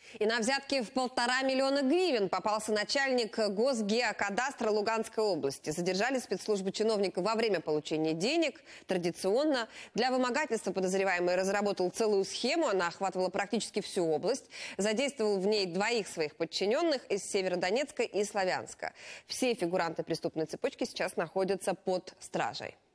И на взятки в 1,5 миллиона гривен попался начальник Госгеокадастра Луганской области. Задержали спецслужбы чиновника во время получения денег. Традиционно для вымогательства подозреваемый разработал целую схему. Она охватывала практически всю область. Задействовал в ней 2 своих подчиненных из Северодонецка и Славянска. Все фигуранты преступной цепочки сейчас находятся под стражей.